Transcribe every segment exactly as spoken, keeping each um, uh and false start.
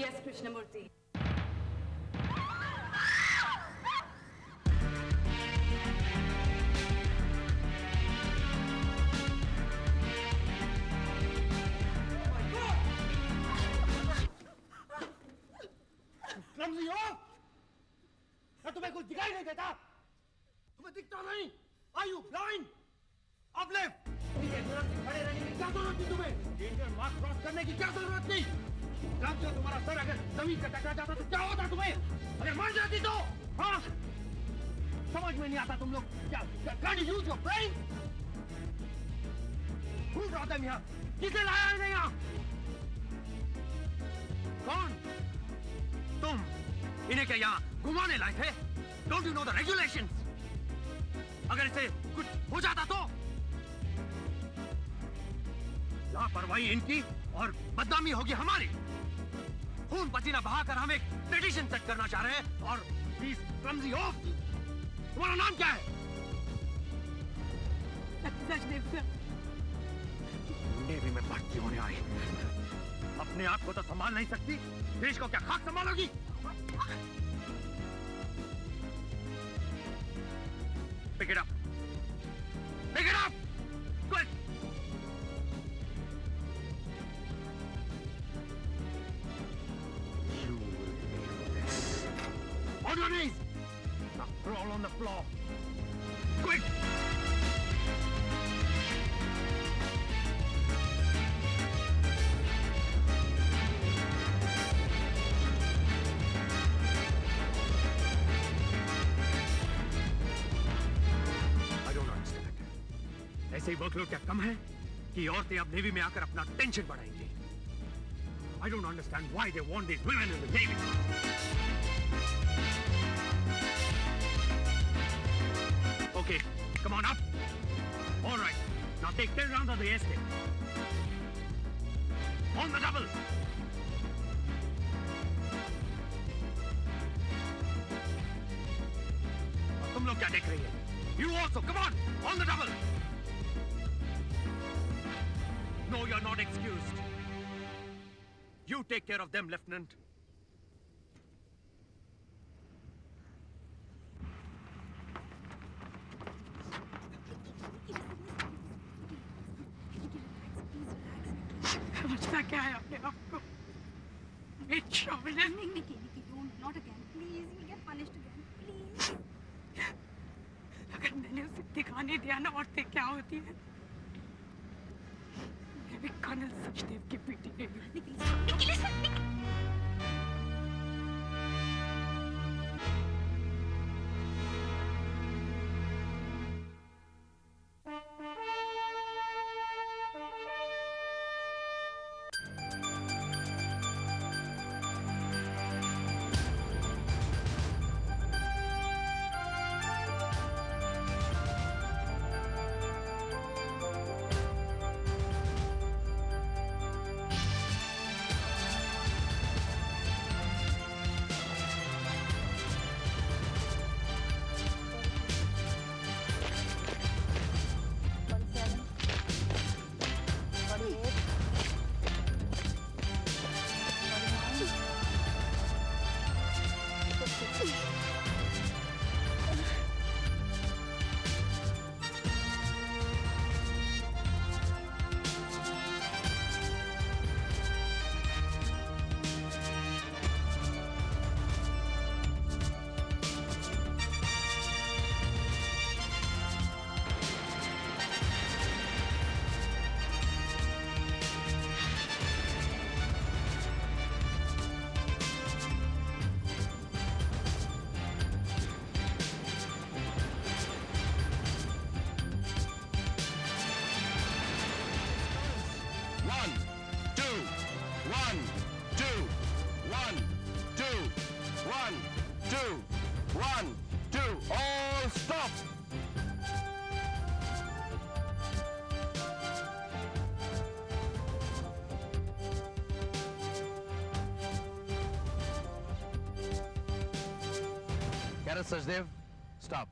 Yes, Krishnamurti. Clumsy हो? क्या तुम्हें कुछ दिखाई नहीं देता? तुम्हें दिखता नहीं? Are you blind? Uplift! खड़े रहने की क्या जरूरत थी तुम्हें? डेंजर मार्क क्रॉस करने की क्या जरूरत थी? जानते हो तुम्हारा सर अगर जमीन से टकरा जाता तो क्या होता तुम्हें? अगर मर जाती तो? हाँ? समझ में नहीं आता तुम लोग क्या? Can't you use your brain? Who brought them here? किसने लाया इन्हें यहाँ? कौन? तुम इन्हें क्या यहाँ घुमाने लाए थे? Don't you know the regulations? अगर इसे कुछ हो जाता तो लापरवाही इनकी और बदनामी होगी हमारी। खून पसीना बहाकर हम एक ट्रेडिशन सेट करना चाह रहे हैं और प्लीज क्लमज़ी हो। तुम्हारा नाम क्या है? सचदेव सर। नेवी में भर्ती होने आई, अपने आप को तो संभाल नहीं सकती, देश को क्या खाक संभालोगी? Pick it up. Pick it up. Quick. You will do this. On your knees. Now crawl on the floor. Quick. ऐसे ही वर्कलोड क्या कम है कि औरतें अब नेवी में आकर अपना टेंशन बढ़ाएंगी? I don't understand why they want these women in the Navy. Okay, come on up. All right, now take ten rounds of the airstick. On the double. और तुम लोग क्या देख रही है? You also, come on, on the double. No, you're not excused. You take care of them, Lieutenant. समझता क्या है अपने आप को? It's chauvinism. Nikki, Nikki, don't, not again. Please, you'll get punished again. Please. अगर मैंने उसे दिखाने दिया ना औरतें क्या होती है, मैं भी कर्नल सचदेव की बेटी नहीं। Nikki, Nikki, listen, Nikki. Sachdev, stop.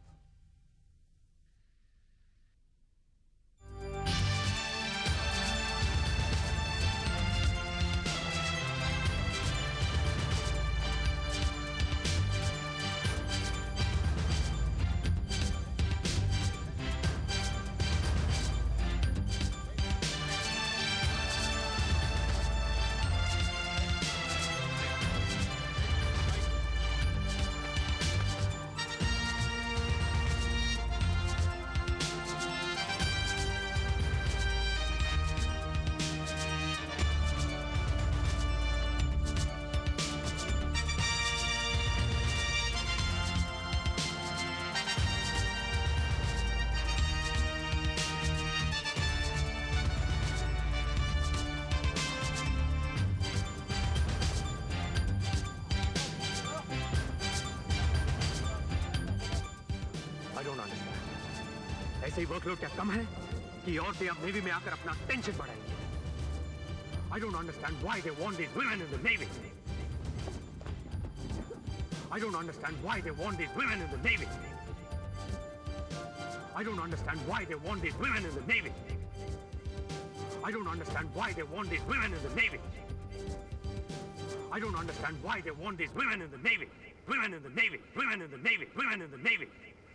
वैसे ही वर्कलोड क्या कम है कि औरतें अब नेवी में आकर अपना टेंशन बढ़ाएंगी? I don't understand why they want these women in the Navy. I don't understand why they want these women in the Navy. I don't understand why they want these women in the Navy. I don't understand why they want these women in the Navy. I don't understand why they want these women in the Navy. Women in the Navy. Women in the Navy. Women in the Navy.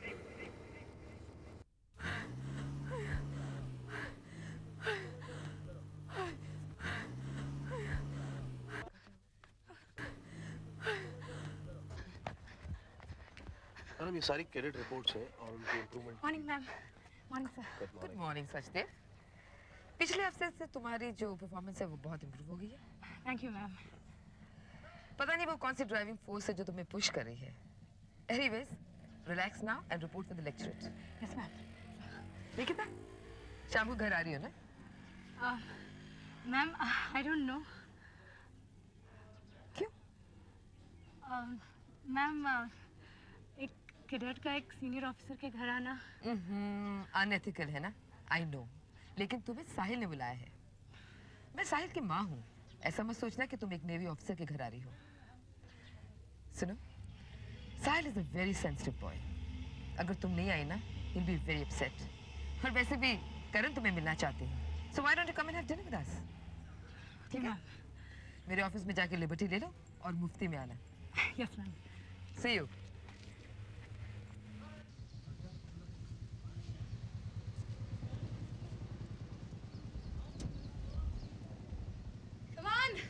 Madam ये सारी credit reports हैं और उनकी improvement. Morning ma'am. Morning sir. Good morning Sachdev. पिछले हफ्ते से तुम्हारी जो परफॉर्मेंस है वो बहुत इम्प्रूव हो गई है। Thank you ma'am. पता नहीं वो कौन सी ड्राइविंग फोर्स है जो तुम्हें पुश कर रही है। Anyways, relax now and report for the lecturer. Yes ma'am. Nikita, शाम को घर आ रही हो ना? Ma'am I don't know. क्यों? मैम एक कैडेट का एक सीनियर ऑफिसर के घर आना अनएथिकल है ना? आई नो, लेकिन तुम्हें साहिल ने बुलाया है। मैं साहिल की माँ हूँ, ऐसा मत सोचना कि तुम एक नेवी ऑफिसर के घर आ रही हो। सुनो, Sahil is a very sensitive boy. अगर तुम नहीं आई ना, he'll be very upset. और वैसे भी करण तुम्हें मिलना चाहते हैं। So why don't you come and have dinner with us? ठीक है? मेरे ऑफिस में जाके लिबर्टी ले लो और मुफ्ती में आना। Yes ma'am. See you. Come on.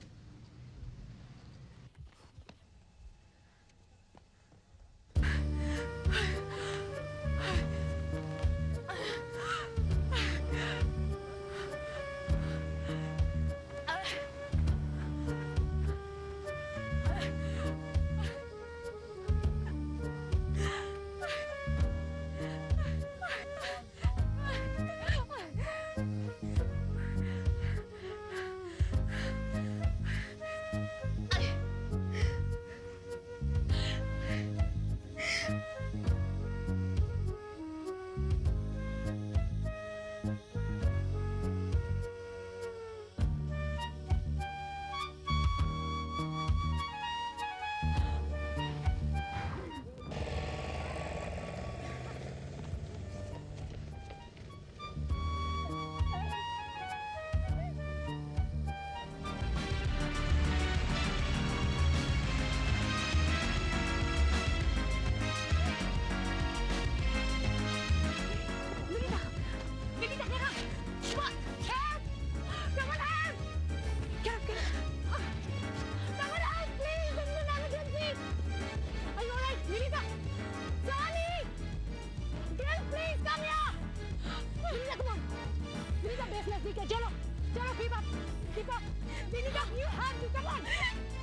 चलो चलो keep up keep up Vinika, you have to come on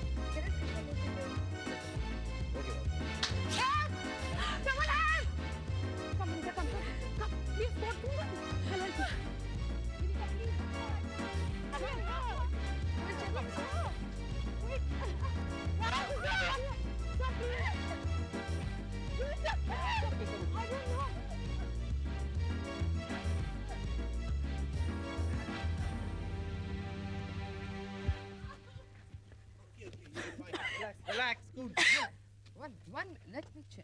help someone help come Vinika come come please go to hello Vinika please come on wait wait stop please I don't know Relax, good. One, one, let me check.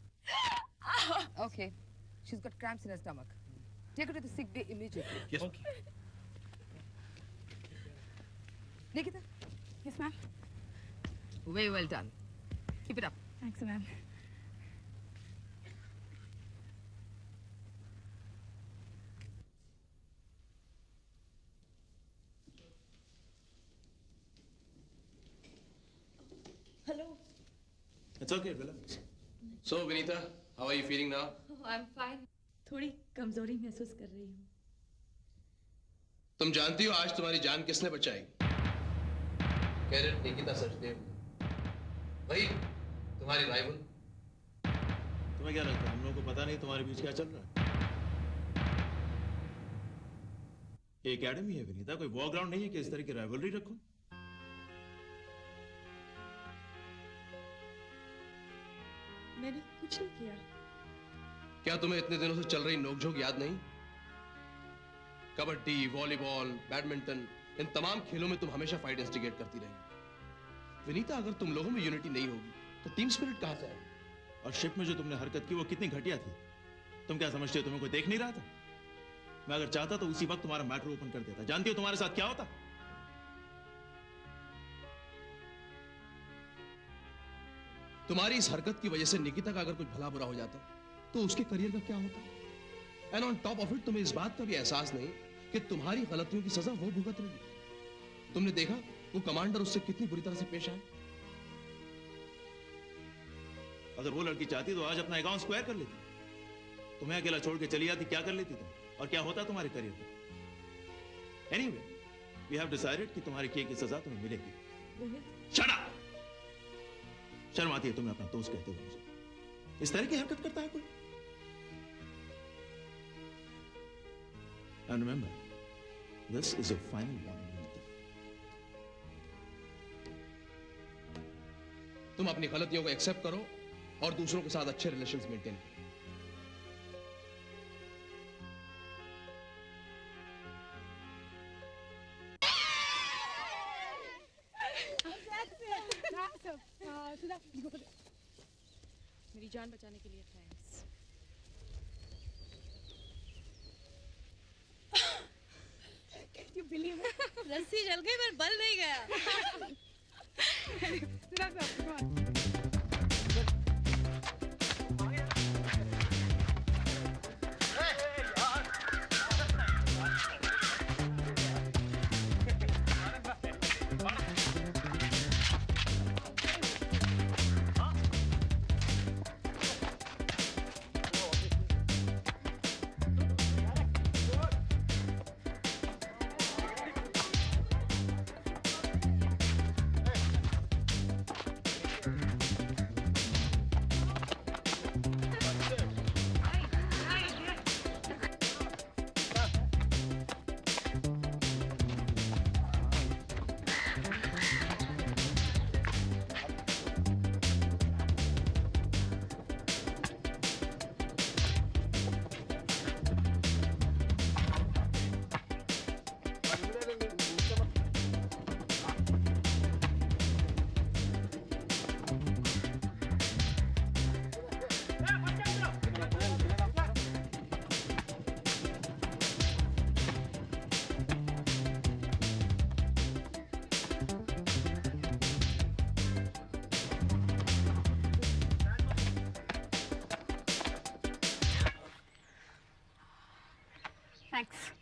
Okay, she's got cramps in her stomach. Take her to the sick bay immediately. Yes. Okay. Nikita? Yes, ma'am. Very well done. Keep it up. Thanks, ma'am. Hello. It's okay, relax. So, Vinita, how are you feeling now? Oh, I'm fine. थोड़ी कमजोरी महसूस कर रही हूँ। तुम जानती हो आज तुम्हारी जान किसने बचाई? कैडेट निकिता सचदेव, वही तुम्हारी राइवल। तुम्हें क्या लगता है हम लोगों को पता नहीं तुम्हारे बीच क्या चल रहा है? ये एकेडमी है विनीता, कोई वॉर ग्राउंड नहीं है कि इस तरह की राइवलरी रखो। मैंने कुछ नहीं किया। क्या तुम्हें इतने दिनों से चल रही नोकझोंक याद नहीं? कबड्डी, वॉलीबॉल, बैडमिंटन, इन तमाम खेलों में तुम हमेशा फाइट इंस्टिगेट करती रही। विनीता, अगर तुम लोगों में यूनिटी नहीं होगी तो टीम स्पिरिट कहां से आएगी? और शिप में जो तुमने हरकत की वो कितनी घटिया थी। तुम क्या समझते हो तुम्हें कोई देख नहीं रहा था? मैं अगर चाहता तो उसी वक्त तुम्हारा मैटर ओपन कर देता। जानती हो तुम्हारे साथ क्या होता? तुम्हारी इस हरकत की वजह से निकिता का अगर कुछ भला बुरा हो जाता तो उसके करियर का क्या होता? And on top of it तुम्हें इस बात का भी एहसास नहीं कि तुम्हारी गलतियों की सजा वो भुगत रही। तुमने देखा वो कमांडर उससे कितनी बुरी तरह से पेश आए। अगर वो लड़की चाहती तो आज अपना अकाउंट स्क्वायर कर लेती। तुम्हें अकेला छोड़ के चली जाती, क्या कर लेती तुम? और क्या होता तुम्हारे करियर में? एनीवे, वी हैव डिसाइडेड कि तुम्हारे किए की सजा तुम्हें मिलेगी। Shut up! शर्म आती है तुम्हें अपना दोस्त कहते हुए मुझे? इस तरह की हरकत करता है कोई? And remember, this is your final warning, Vinita. तुम अपनी गलतियों को एक्सेप्ट करो और दूसरों के साथ अच्छे रिलेशंस मेंटेन करो। मेरी जान बचाने के लिए थैंक्स। रस्सी जल गई पर बल नहीं गया। Thanks.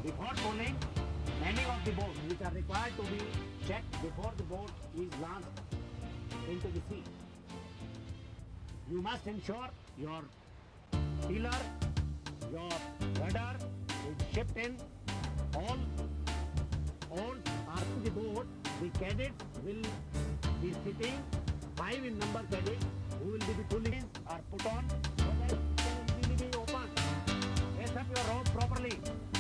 Before pulling, many of the boats which are required to be checked before the boat is launched into the sea. You must ensure your tiller, your rudder is shipped in. All oars are to the boat. The cadets will be sitting, five in number cadets, who will be the pulleys are put on so that it can easily be opened. Lace up your rope properly.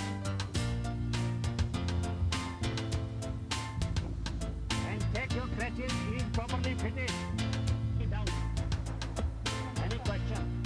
And check your clutches is properly fitted. Down. Any question?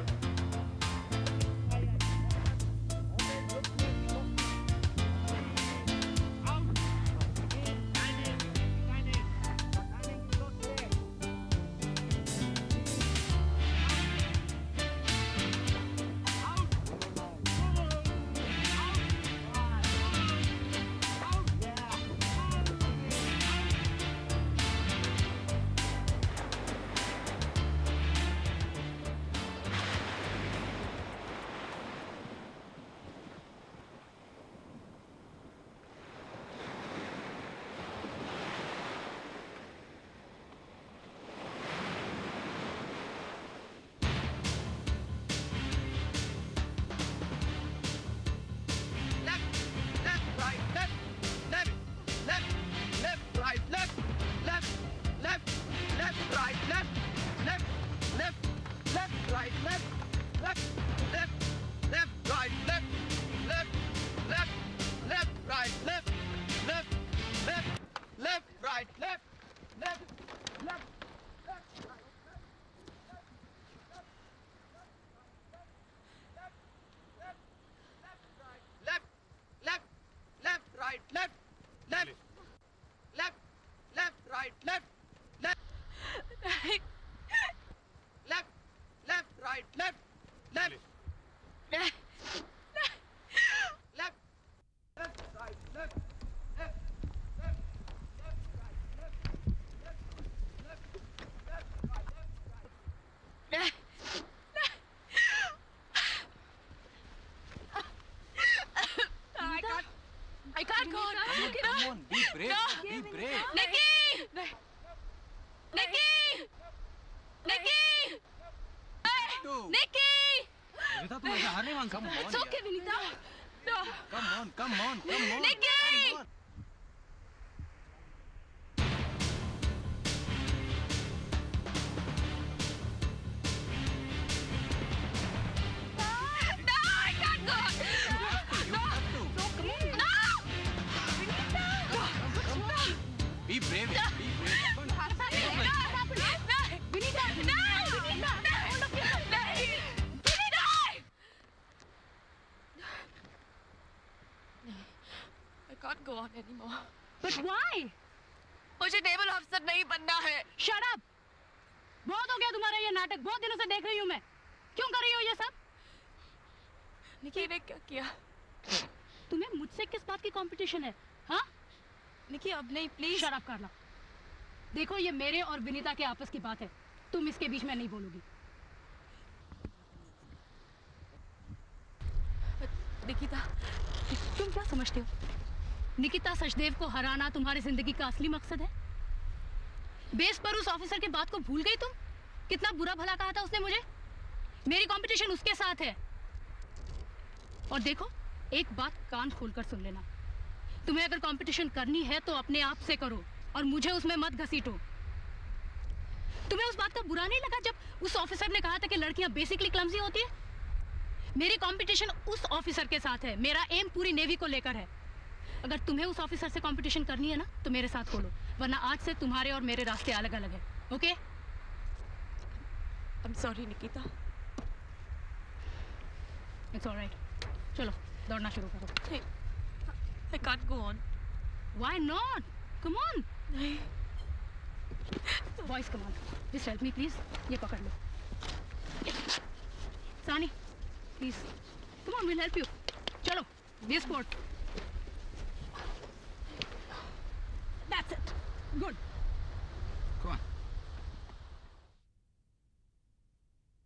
Go on anymore. But why? मुझे naval अफसर नहीं बनना है. Shut up. बहुत हो गया तुम्हारा ये नाटक. बहुत दिनों से देख रही हूँ मैं. क्यों कर रही हो ये सब? निकी ने क्या किया? तुम्हें मुझसे किस बात की कंपटीशन है? हाँ? निकी अब नहीं, प्लीज. Shut up करना. देखो ये मेरे और विनीता के आपस की बात है. तुम इसके बीच में नहीं बोलोगी. निकिता, तुम क्या समझते हो? निकिता सचदेव को हराना तुम्हारी जिंदगी का असली मकसद है? बेस पर उस ऑफिसर के बात को भूल गई तुम? कितना बुरा भला कहा था उसने मुझे? मेरी कंपटीशन उसके साथ है. और देखो, एक बात कान खोलकर सुन लेना. तुम्हें अगर कंपटीशन करनी है तो अपने आप से करो और मुझे उसमें मत घसीटो. तुम्हें उस बात का बुरा नहीं लगा जब उस ऑफिसर ने कहा था कि लड़कियां बेसिकली क्लमजी होती है? मेरी कंपटीशन उस ऑफिसर के साथ है. मेरा एम पूरी नेवी को लेकर है. अगर तुम्हें उस ऑफिसर से कंपटीशन करनी है ना तो मेरे साथ खोलो, वरना आज से तुम्हारे और मेरे रास्ते अलग अलग हैं. Okay? I am sorry Nikita. It's alright. चलो दौड़ना शुरू करो. I can't go on. Why not? Come on. नहीं. Boys come on. Just help me please. ये पकड़ लो. Sani please come on, will help you. चलो be sport. That's it. Good. Come on.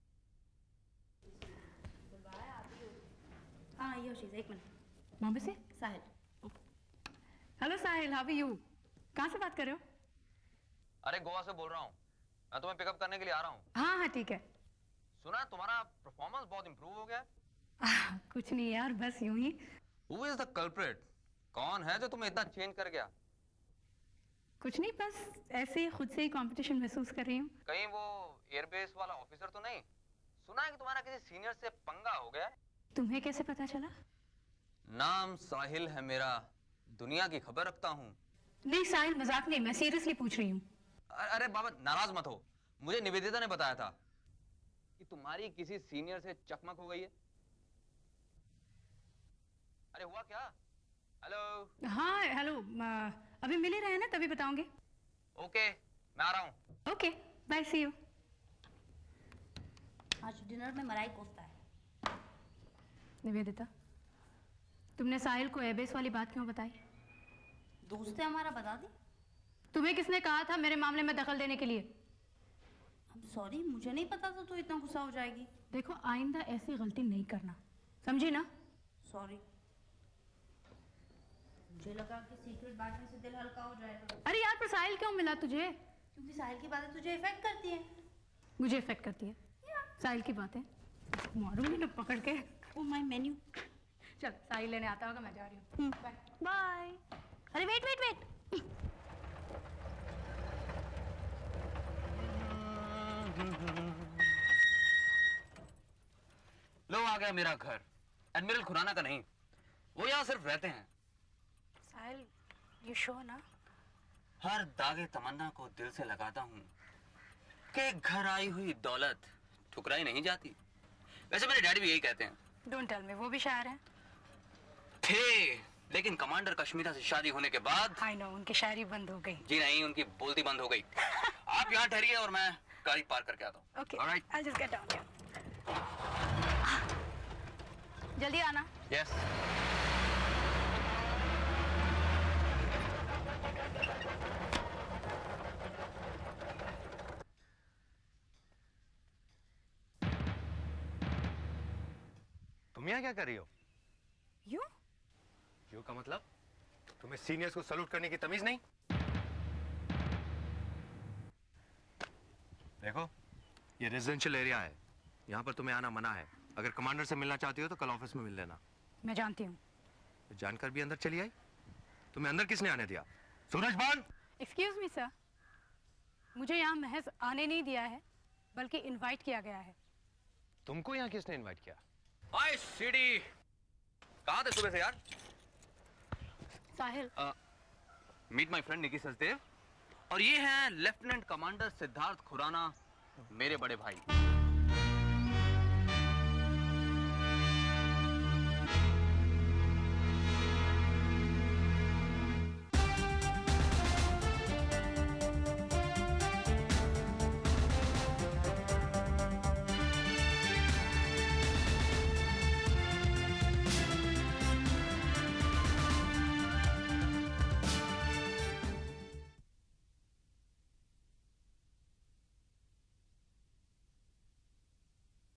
हाँ योशीज, एक मिनट. बॉम्बे से? Sahil. Hello Sahil, how are you? कहाँ से बात कर रहे हो? अरे गोवा से बोल रहा हूँ, मैं तुम्हें पिकअप करने के लिए आ रहा हूँ। हाँ हाँ ठीक है। सुना तुम्हारा परफॉर्मेंस बहुत इंप्रूव हो गया है। आ, कुछ नहीं यार, बस यूं ही। Who is the culprit? कौन है जो तुम्हें इतना चेंज कर गया? कुछ नहीं, बस ऐसे ही खुद से ही कंपटीशन महसूस कर रही हूँ। कहीं वो एयरबेस वाला ऑफिसर तो नहीं? सुना है कि तुम्हारा किसी सीनियर से पंगा हो गया है। तुम्हें कैसे पता चला? नाम साहिल है मेरा, दुनिया की खबर रखता हूँ। नहीं साहिल, मजाक नहीं, मैं सीरियसली पूछ रही हूँ। अरे बाबा नाराज मत हो, मुझे निवेदिता ने बताया था कि तुम्हारी किसी सीनियर से चकमक हो गई है। अरे हुआ क्या? हेलो। हाँ हेलो, अभी मिल ही रहे हैं ना, तभी बताऊंगी। ओके, मैं आ रहा हूँ। Okay, bye, see you. आज डिनर में मलाई कोफ्ता है। निवेदिता, तुमने साहिल को एयरबेस वाली बात क्यों बताई? दोस्त है हमारा, बता दी। तुम्हें किसने कहा था मेरे मामले में दखल देने के लिए? सॉरी, मुझे नहीं पता था तो इतना गुस्सा हो जाएगी। देखो, आइंदा ऐसी गलती नहीं करना, समझी ना? सॉरी, मुझे लगा कि सीक्रेट बांटने से दिल हल्का हो जाएगा। अरे यार, पर साहिल क्यों मिला तुझे? क्योंकि साहिल की बातें तुझे इफेक्ट करती हैं। मुझे इफेक्ट करती है साहिल की बातें? मारूंगी ना पकड़ के। Oh my menu. चल, साहिल लेने आता होगा, मैं जा रही हूँ। Bye bye. अरे वेट वेट वेट, लो आ गया मेरा घर। एडमिरल खुराना का नहीं, वो यहाँ सिर्फ रहते हैं। साहिल, यू श्योर ना? हर दागे तमन्ना को दिल से लगाता हूँ कि घर आई हुई दौलत ठुकराई नहीं जाती। वैसे मेरे डैडी भी यही कहते हैं। डोंट टेल मी, वो भी शायर हैं? थे, लेकिन कमांडर कश्मीरा से शादी होने के बाद आई नो, उनकी शायरी बंद हो गई। जी नहीं, उनकी बोलती बंद हो गई। आप यहाँ ठहरिए और मैं गाड़ी पार्क करके आता हूँ। Okay, alright, I just get down. जल्दी आना। यस। तुम यहाँ क्या कर रही हो? यू? यू का मतलब? तुम्हें सीनियर्स को सैल्यूट करने की तमीज नहीं? देखो, ये रेजिडेंशियल एरिया है, यहाँ पर तुम्हें आना मना है। अगर कमांडर से मिलना चाहती हो तो कल ऑफिस में मिल लेना। मैं जानती हूँ। जानकर भी अंदर चली आई? तुम्हें अंदर किसने आने दिया? सूरजबान! एक्सक्यूज मी सर, मुझे यहाँ महज आने नहीं दिया है, बल्कि इनवाइट किया गया है। तुमको यहाँ किसने इनवाइट किया? हाय सीडी, कहाँ थे सुबह से यार? Sahil, meet my friend Nikki Sachdev, और ये हैं लेफ्टिनेंट कमांडर सिद्धार्थ खुराना, मेरे बड़े भाई।